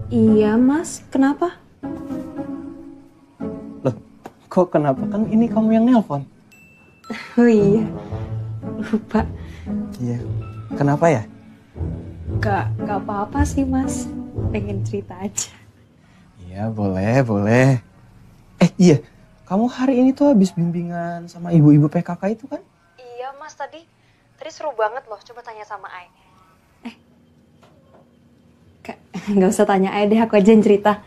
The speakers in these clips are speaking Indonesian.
Iya mas, kenapa? Loh, kok kenapa? Kan ini kamu yang nelpon. Oh iya, lupa. Iya, kenapa ya? Gak apa-apa sih mas, pengen cerita aja. Iya, boleh, boleh. Iya, kamu hari ini tuh habis bimbingan sama ibu-ibu PKK itu kan? Iya mas, tadi seru banget loh, coba tanya sama Ai. Gak usah tanya Ai deh, aku aja yang cerita.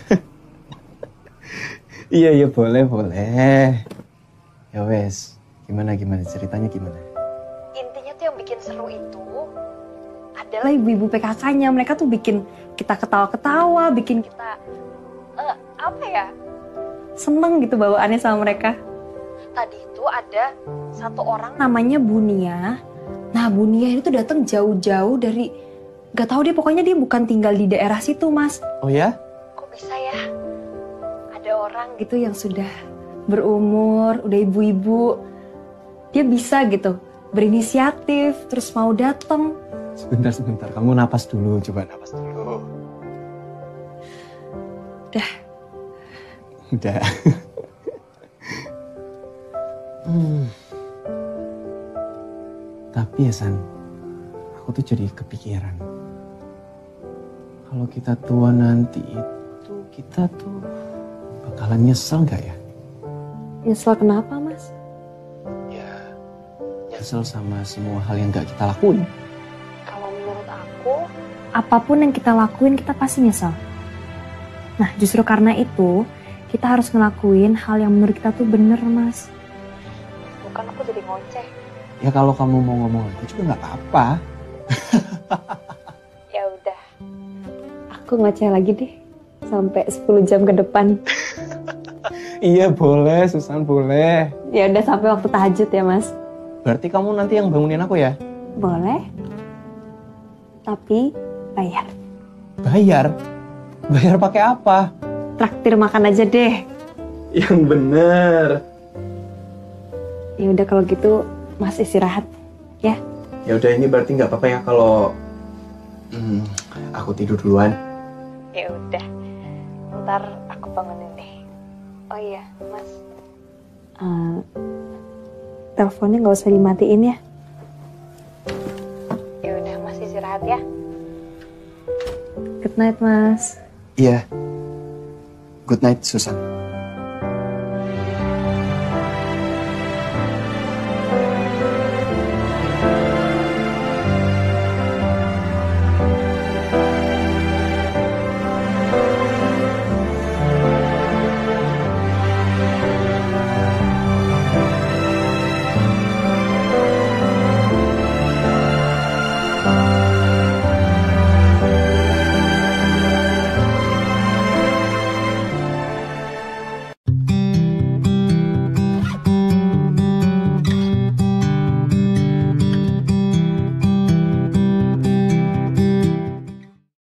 Iya, iya, boleh, boleh. Ya wes, gimana ceritanya gimana? Intinya tuh yang bikin seru itu adalah ibu-ibu PKK-nya. Mereka tuh bikin kita ketawa-ketawa, bikin kita apa ya, seneng gitu bawaannya sama mereka. Tadi itu ada satu orang namanya Bunia. Nah Bunia ini tuh datang jauh-jauh dari, gak tahu dia, pokoknya dia bukan tinggal di daerah situ mas. Oh ya? Kok bisa ya? Ada orang gitu yang sudah berumur, udah ibu-ibu, dia bisa gitu berinisiatif, terus mau datang. Sebentar, kamu napas dulu, coba napas dulu. Udah. Tapi ya San, aku tuh jadi kepikiran. Kalau kita tua nanti itu, kita tuh bakalan nyesel gak ya? Nyesel kenapa mas? Ya, nyesel sama semua hal yang gak kita lakuin. Kalau menurut aku, apapun yang kita lakuin kita pasti nyesel. Nah justru karena itu, kita harus ngelakuin hal yang menurut kita tuh bener mas. Bukan aku jadi ngoceh. Ya kalau kamu mau ngomong lagi juga gak apa-apa. Ya udah, aku ngoceh lagi deh sampai 10 jam ke depan. Iya boleh, Susan boleh. Ya udah sampai waktu tahajud ya mas. Berarti kamu nanti yang bangunin aku ya? Boleh. Tapi bayar. Bayar? Bayar pakai apa? Traktir makan aja deh. Yang bener. Ya udah kalau gitu mas istirahat ya. Ya udah, ini berarti nggak apa-apa ya kalau aku tidur duluan. Ya udah. Ntar aku bangunin deh. Oh iya mas. Teleponnya nggak usah dimatiin ya. Ya udah mas istirahat ya. Good night mas. Iya. Good night, Susan.